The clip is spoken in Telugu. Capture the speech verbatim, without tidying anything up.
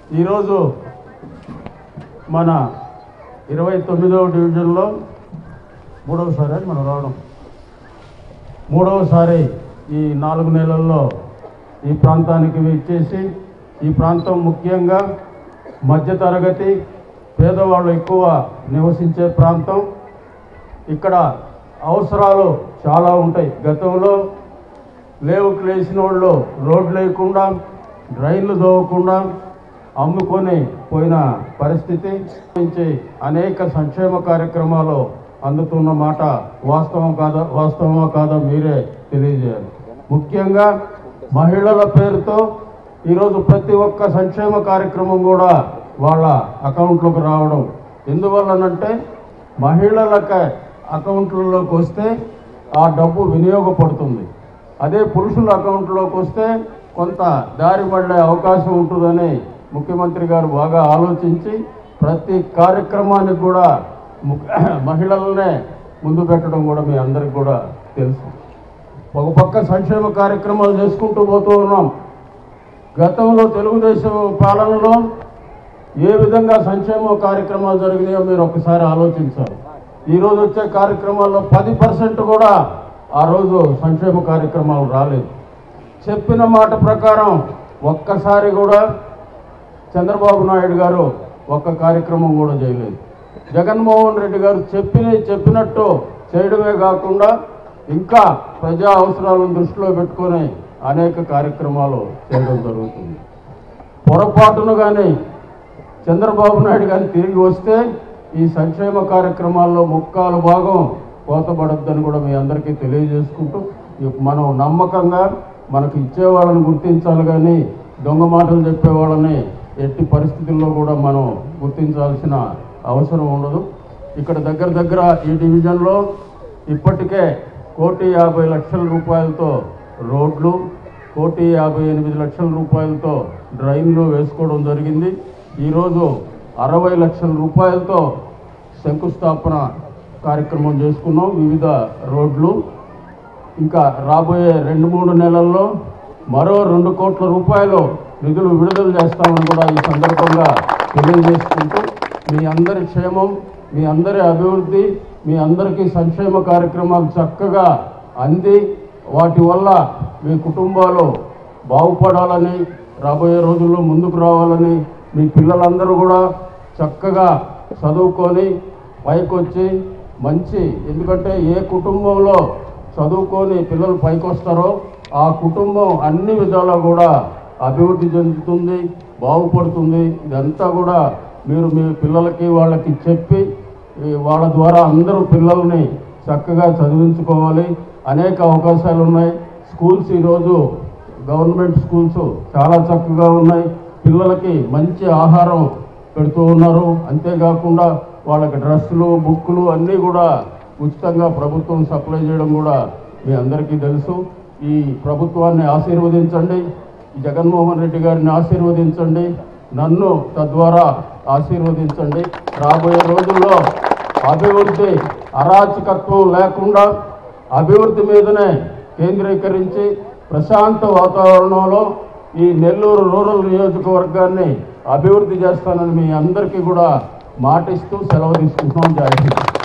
ఈరోజు మన ఇరవై తొమ్మిదవ డివిజన్లో మూడవసారి మనం రావడం మూడవసారి ఈ నాలుగు నెలల్లో ఈ ప్రాంతానికి వచ్చేసి ఈ ప్రాంతం ముఖ్యంగా మధ్యతరగతి పేదవాళ్ళు ఎక్కువ నివసించే ప్రాంతం. ఇక్కడ అవసరాలు చాలా ఉంటాయి. గతంలో లేవుకు లేచిన వాళ్ళు రోడ్లు లేకుండా డ్రైన్లు దోవకుండా అమ్ముకొని పోయిన పరిస్థితి నుంచి అనేక సంక్షేమ కార్యక్రమాలు అందుతున్న మాట వాస్తవం కాదా వాస్తవమా కాదా మీరే తెలియజేయాలి. ముఖ్యంగా మహిళల పేరుతో ఈరోజు ప్రతి ఒక్క సంక్షేమ కార్యక్రమం కూడా వాళ్ళ అకౌంట్లోకి రావడం. ఎందువల్లనంటే మహిళలకి అకౌంట్లలోకి వస్తే ఆ డబ్బు వినియోగపడుతుంది. అదే పురుషుల అకౌంట్లోకి వస్తే కొంత దారి పడే అవకాశం ఉంటుందని ముఖ్యమంత్రి గారు బాగా ఆలోచించి ప్రతి కార్యక్రమానికి కూడా మహిళలనే ముందు పెట్టడం కూడా మీ అందరికి కూడా తెలుసు. ఒక పక్క సంక్షేమ కార్యక్రమాలు చేసుకుంటూ పోతూ ఉన్నాం. గతంలో తెలుగుదేశం పాలనలో ఏ విధంగా సంక్షేమ కార్యక్రమాలు జరిగినాయో మీరు ఒకసారి ఆలోచించాలి. ఈరోజు వచ్చే కార్యక్రమాల్లో పది పర్సెంట్ కూడా ఆ రోజు సంక్షేమ కార్యక్రమాలు రాలేదు. చెప్పిన మాట ప్రకారం ఒక్కసారి కూడా చంద్రబాబు నాయుడు గారు ఒక్క కార్యక్రమం కూడా చేయలేదు. జగన్మోహన్ రెడ్డి గారు చెప్పిన చెప్పినట్టు చేయడమే కాకుండా ఇంకా ప్రజా అవసరాలను దృష్టిలో పెట్టుకొని అనేక కార్యక్రమాలు చేయడం జరుగుతుంది. పొరపాటును కానీ చంద్రబాబు నాయుడు కానీ తిరిగి వస్తే ఈ సంక్షేమ కార్యక్రమాల్లో ముక్కాలు భాగం కోతపడద్దని కూడా మీ అందరికీ తెలియజేసుకుంటూ మనం నమ్మకంగా మనకు ఇచ్చేవాళ్ళని గుర్తించాలి, కానీ దొంగ మాటలు చెప్పేవాళ్ళని ఎట్టి పరిస్థితుల్లో కూడా మనం గుర్తించాల్సిన అవసరం ఉండదు. ఇక్కడ దగ్గర దగ్గర ఈ డివిజన్లో ఇప్పటికే కోటి యాభై లక్షల రూపాయలతో రోడ్లు, కోటి యాభై ఎనిమిది లక్షల రూపాయలతో డ్రైన్లు వేసుకోవడం జరిగింది. ఈరోజు అరవై లక్షల రూపాయలతో శంకుస్థాపన కార్యక్రమం చేసుకున్నాం వివిధ రోడ్లు. ఇంకా రాబోయే రెండు మూడు నెలల్లో మరో రెండు కోట్ల రూపాయలు నిధులు విడుదల చేస్తామని కూడా ఈ సందర్భంగా తెలియజేసుకుంటూ మీ అందరి క్షేమం, మీ అందరి అభివృద్ధి, మీ అందరికీ సంక్షేమ కార్యక్రమాలు చక్కగా అంది వాటి వల్ల మీ కుటుంబాలు బాగుపడాలని, రాబోయే రోజుల్లో ముందుకు రావాలని, మీ పిల్లలందరూ కూడా చక్కగా చదువుకొని పైకొచ్చి మంచి, ఎందుకంటే ఏ కుటుంబంలో చదువుకొని పిల్లలు పైకి వస్తారో ఆ కుటుంబం అన్ని విధాలా కూడా అభివృద్ధి చెందుతుంది, బాగుపడుతుంది. ఇదంతా కూడా మీరు మీ పిల్లలకి వాళ్ళకి చెప్పి వాళ్ళ ద్వారా అందరూ పిల్లల్ని చక్కగా చదివించుకోవాలి. అనేక అవకాశాలు ఉన్నాయి. స్కూల్స్ ఈరోజు గవర్నమెంట్ స్కూల్స్ చాలా చక్కగా ఉన్నాయి. పిల్లలకి మంచి ఆహారం పెడుతూ ఉన్నారు. అంతేకాకుండా వాళ్ళకి డ్రెస్సులు, బుక్కులు అన్నీ కూడా ఉచితంగా ప్రభుత్వం సప్లై చేయడం కూడా మీ అందరికీ తెలుసు. ఈ ప్రభుత్వాన్ని ఆశీర్వదించండి, జగన్మోహన్ రెడ్డి గారిని ఆశీర్వదించండి, నన్ను తద్వారా ఆశీర్వదించండి. రాబోయే రోజుల్లో అభివృద్ధి అరాచకత్వం లేకుండా అభివృద్ధి మీదనే కేంద్రీకరించి ప్రశాంత వాతావరణంలో ఈ నెల్లూరు రూరల్ నియోజకవర్గాన్ని అభివృద్ధి చేస్తానని మీ అందరికీ కూడా మాటిస్తూ సెలవు తీసుకుంటున్నాం. జై హింద్.